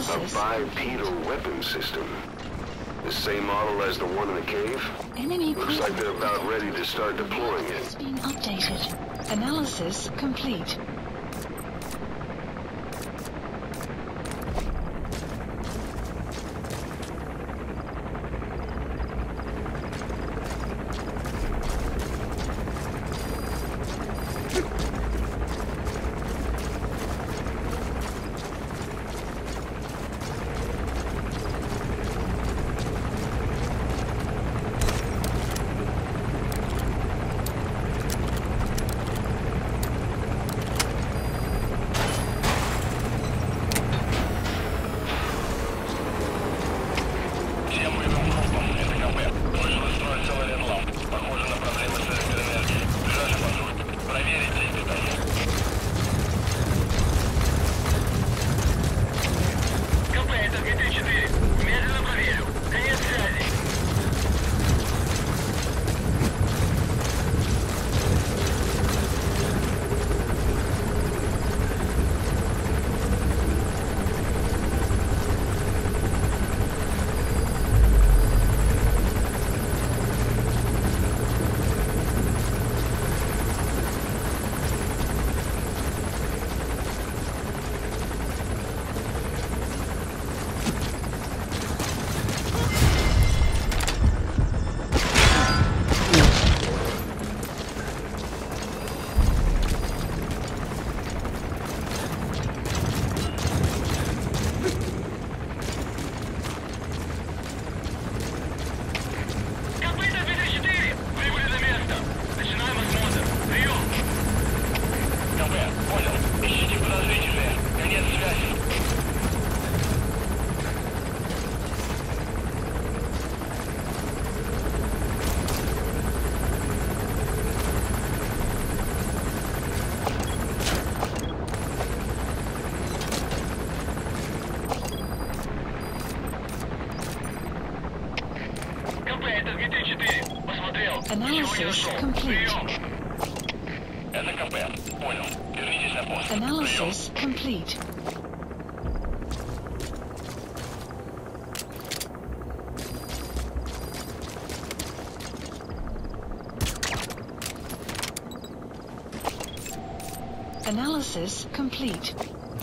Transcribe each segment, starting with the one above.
Analysis. A bipedal weapon system. The same model as the one in the cave? Enemy Looks like they're about ready to start deploying it. has been updated. Analysis complete. Analysis complete. Это КП. Понял. Вернитесь на пост. Analysis complete. Analysis complete.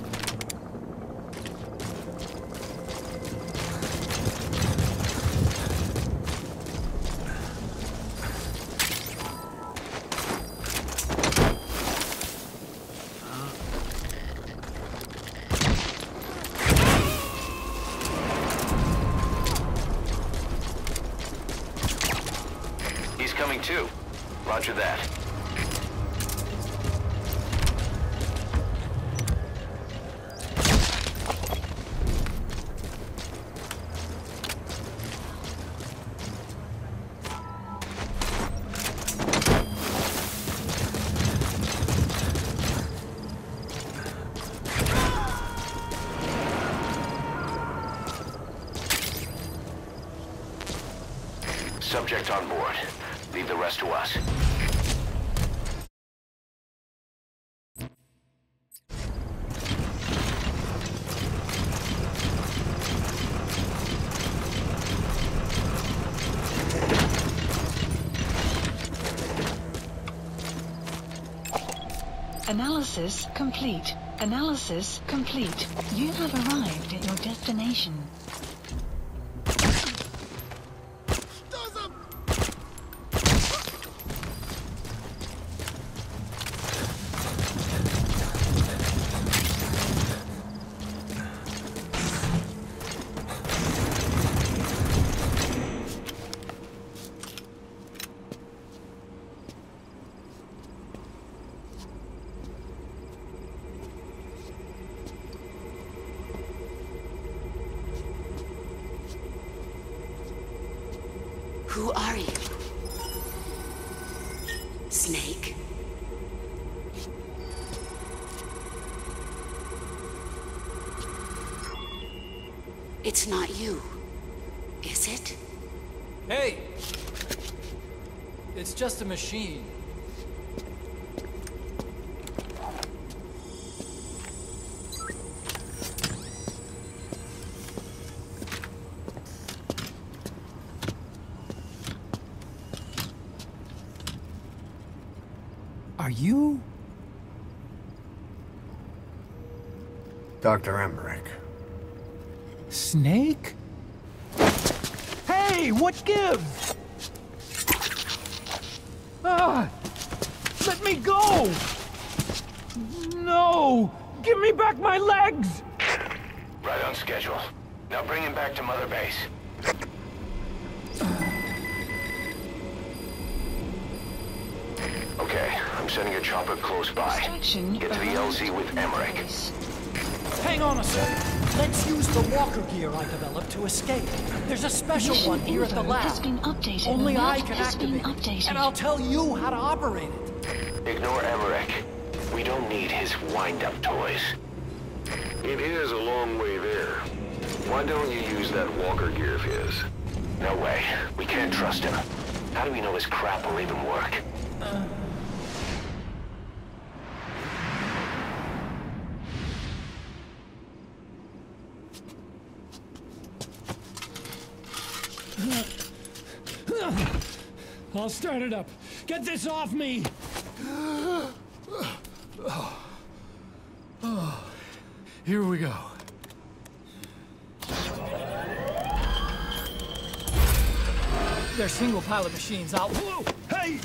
He's coming too. Roger that. Subject on board. Leave the rest to us. Analysis complete. Analysis complete. You have arrived at your destination. Who are you? Snake? It's not you, is it? Hey! It's just a machine. Are you? Dr. Emmerich. Snake? Hey, what gives? Ah! Let me go! No! Give me back my legs! Right on schedule. Now bring him back to Mother Base. Okay, I'm sending a chopper close by. Extraction Get to the LZ with Emmerich. Hang on a sec. Let's use the walker gear I developed to escape. There's a special Mission one here at the info lab. has been updated. Only The I map can has been activate it, updated. and I'll tell you how to operate it. Ignore Emmerich. We don't need his wind-up toys. It is a long way there. Why don't you use that walker gear of his? No way. We can't trust him. How do we know his crap will even work? I'll start it up. Get this off me! Here we go. They're single pilot machines. I'll... Whoa! Hey!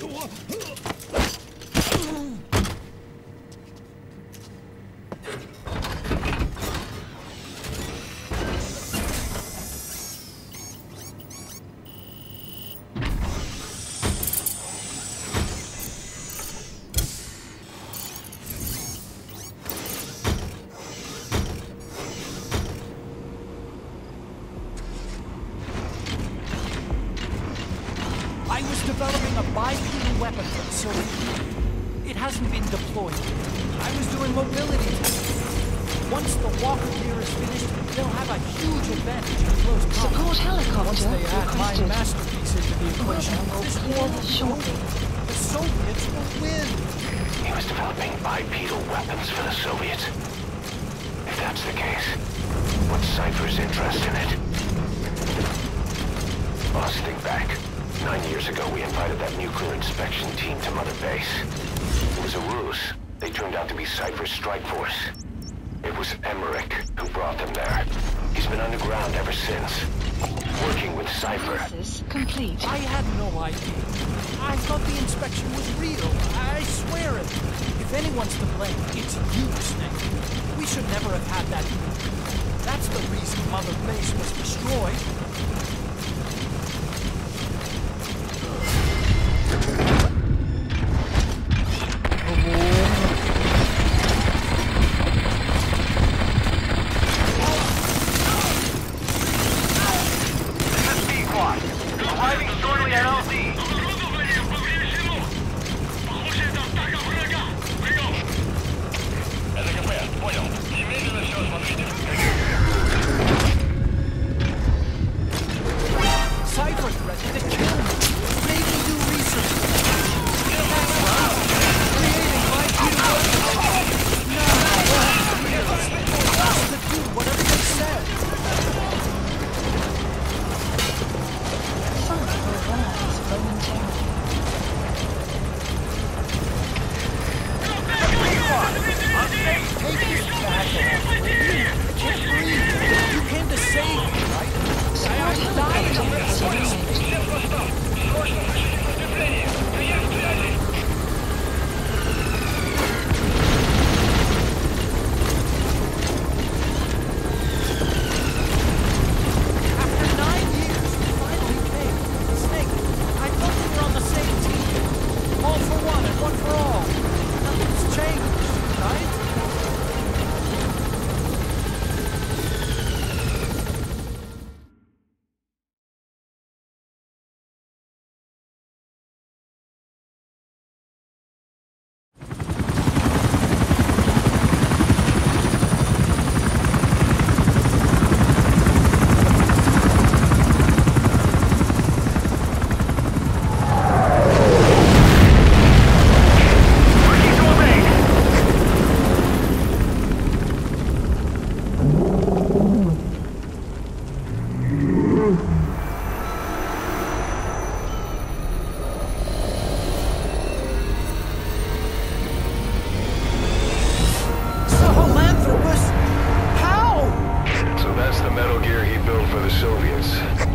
I was developing a bipedal weapon for the Soviet Union. It hasn't been deployed. I was doing mobility testing. Once the walker gear is finished, they'll have a huge advantage in close combat. Support helicopter Once they add my requested. masterpiece into the equation, this war will be Shortly. over. The Soviets will win. He was developing bipedal weapons for the Soviets. If that's the case, what's Cypher's interest in it? Boss, think back. 9 years ago, we invited that nuclear inspection team to Mother Base. It was a ruse. They turned out to be Cypher's strike force. It was Emmerich who brought them there. He's been underground ever since, working with Cypher. Analysis complete. I had no idea. I thought the inspection was real. I swear it. If anyone's to blame, it's you, Snake. We should never have had that. That's the reason Mother Base was destroyed.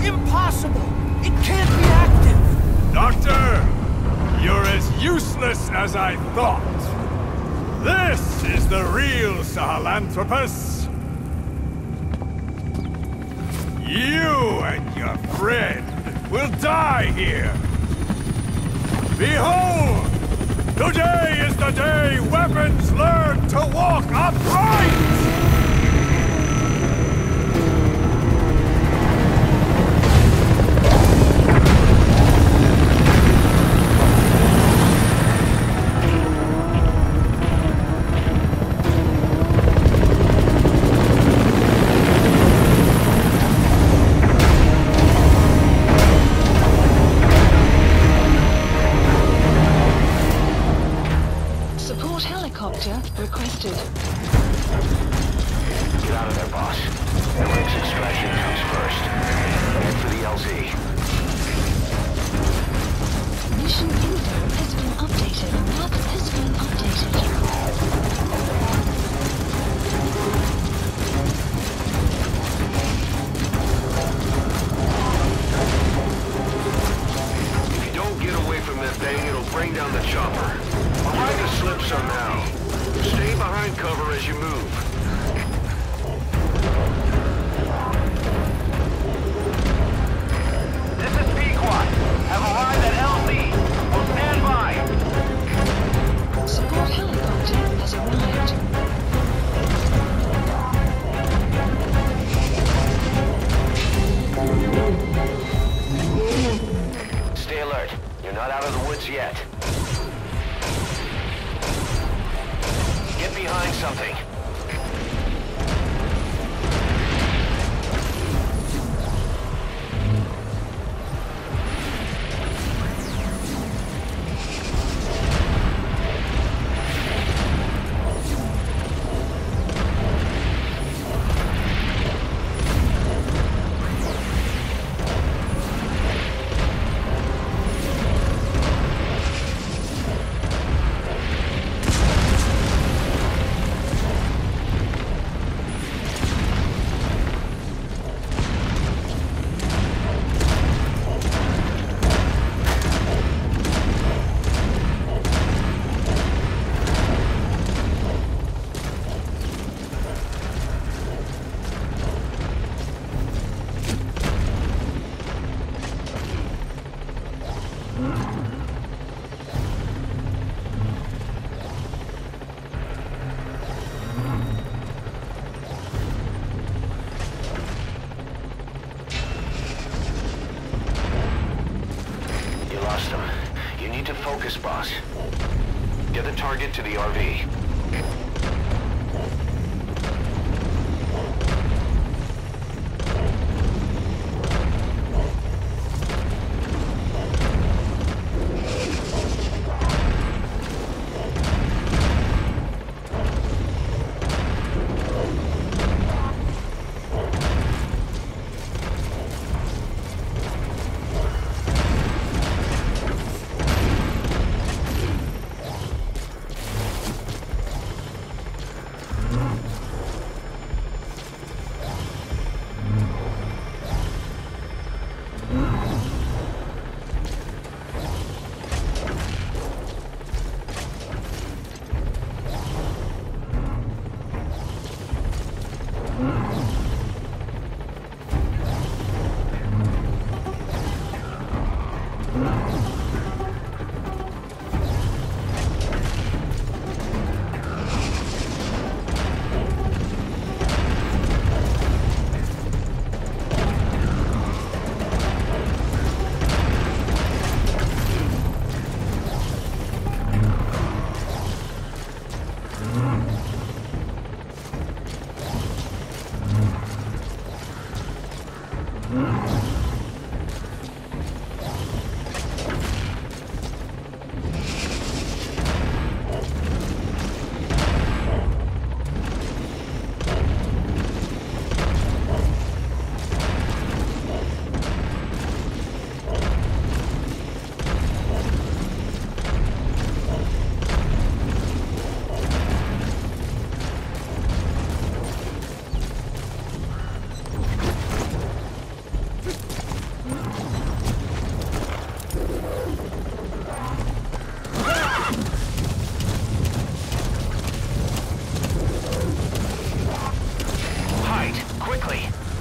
Impossible! It can't be active! Doctor! You're as useless as I thought. This is the real Sahelanthropus. You and your friend will die here. Behold! Today is the day weapons learn to walk upright! Support helicopter requested. Get out of there, boss. Emmerich's extraction comes first. Head for the LZ. Mission info has been updated. Map has been updated. If you don't get away from that thing, it'll bring down the chopper. Try to slip somehow. Stay behind cover as you move. This is Pequot. Have arrived at LZ. Will stand by. Support helicopter has arrived. Stay alert. You're not out of the woods yet. Get behind something. You need to focus, boss. Get the target to the RV. quickly.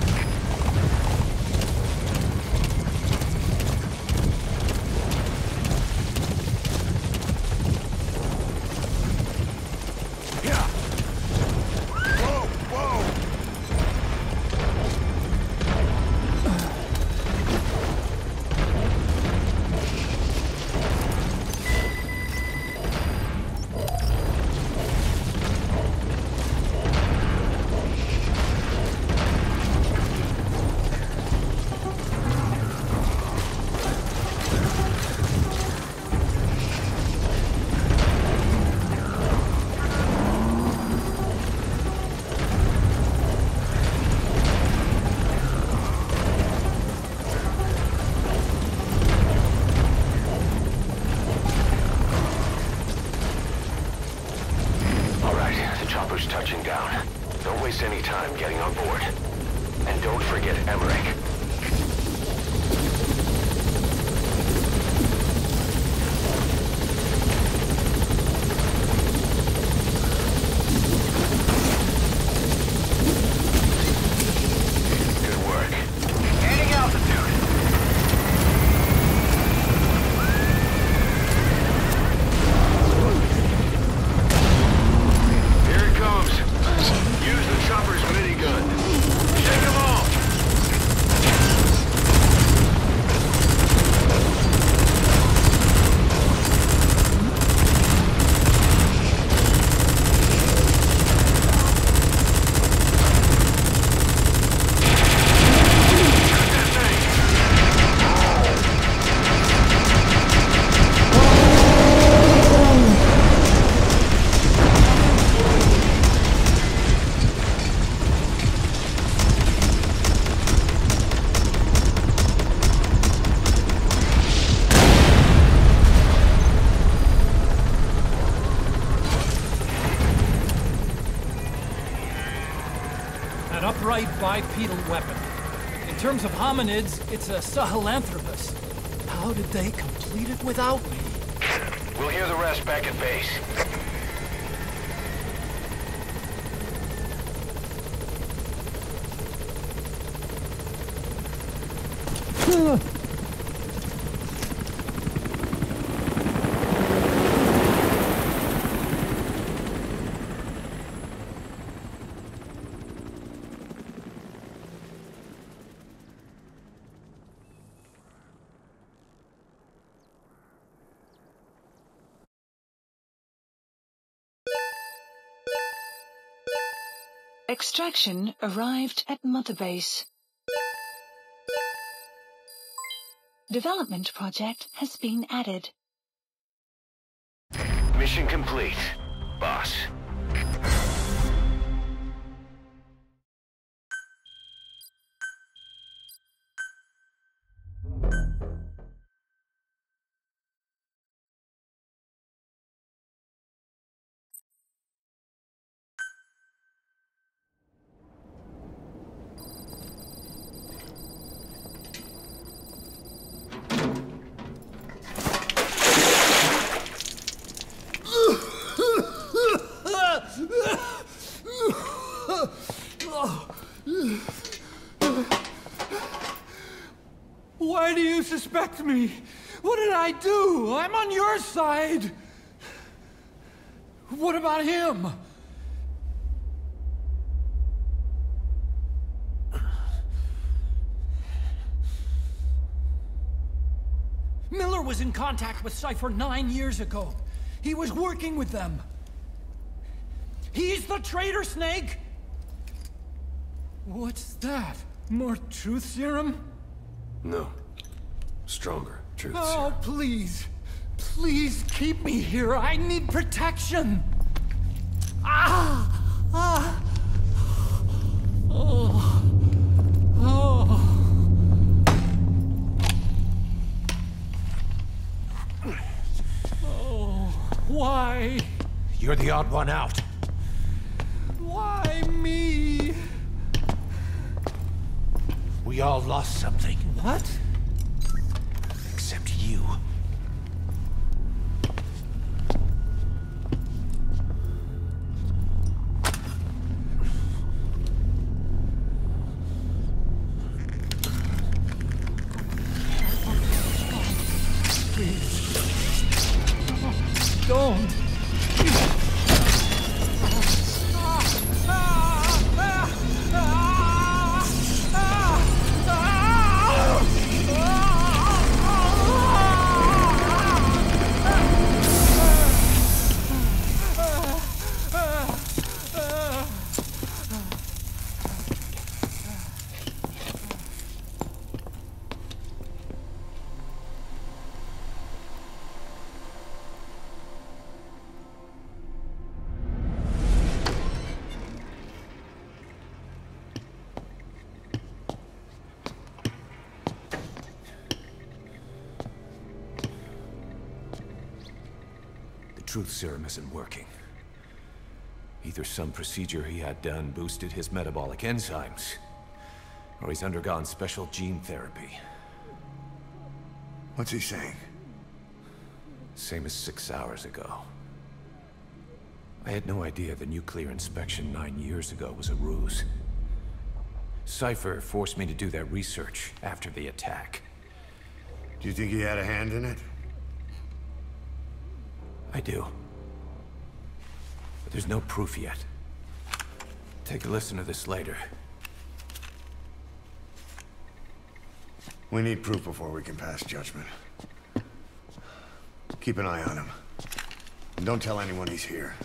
Touching down. Don't waste any time getting on board. And don't forget Emmerich. Good work. Gaining altitude. Here it comes. Use the chopper's minigun. Shake them off! An upright bipedal weapon. In terms of hominids, it's a Sahelanthropus. How did they complete it without me? We'll hear the rest back at base. Extraction arrived at Mother Base. Development project has been added. Mission complete, boss. Why do you suspect me? What did I do? I'm on your side. What about him? Miller was in contact with Cypher 9 years ago. He was working with them. He's the traitor, Snake! What's that? More truth serum? No. Stronger truth Oh, serum. please. Please keep me here. I need protection. Ah! Ah! Oh. Oh. Oh. Why? You're the odd one out. Why me? We all lost something. What? Except you. truth serum isn't working. Either some procedure he had done boosted his metabolic enzymes, or he's undergone special gene therapy. What's he saying? Same as 6 hours ago. I had no idea the nuclear inspection 9 years ago was a ruse. Cypher forced me to do that research after the attack. Do you think he had a hand in it? I do. But there's no proof yet. Take a listen to this later. We need proof before we can pass judgment. Keep an eye on him. And don't tell anyone he's here.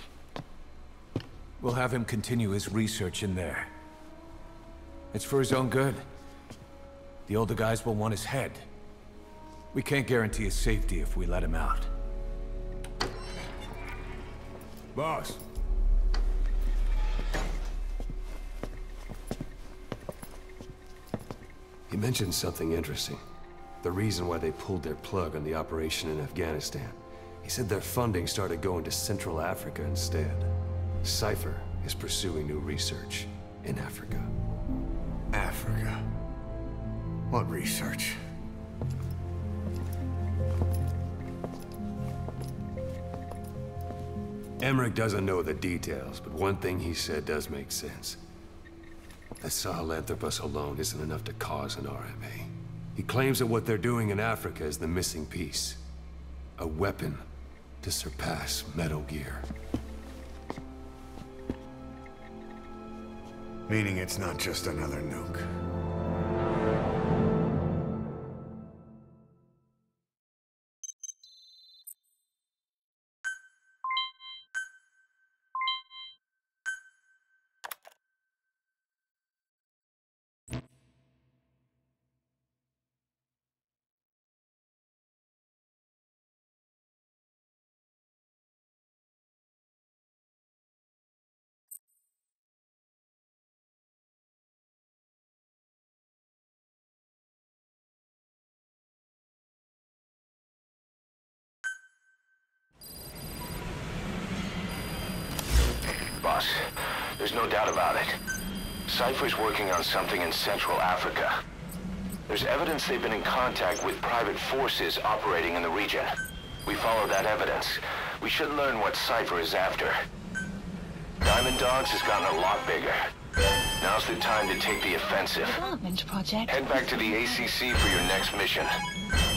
We'll have him continue his research in there. It's for his own good. The older guys will want his head. We can't guarantee his safety if we let him out. Boss. He mentioned something interesting. The reason why they pulled their plug on the operation in Afghanistan. He said their funding started going to Central Africa instead. Cypher is pursuing new research in Africa. Africa? What research? Emmerich doesn't know the details, but one thing he said does make sense. That Sahelanthropus alone isn't enough to cause an RMA. He claims that what they're doing in Africa is the missing piece. A weapon to surpass Metal Gear. Meaning it's not just another nuke. Boss, there's no doubt about it. Cypher's working on something in Central Africa. There's evidence they've been in contact with private forces operating in the region. We follow that evidence. We should learn what Cypher is after. Diamond Dogs has gotten a lot bigger. Now's the time to take the offensive. Development project. Head back to the ACC for your next mission.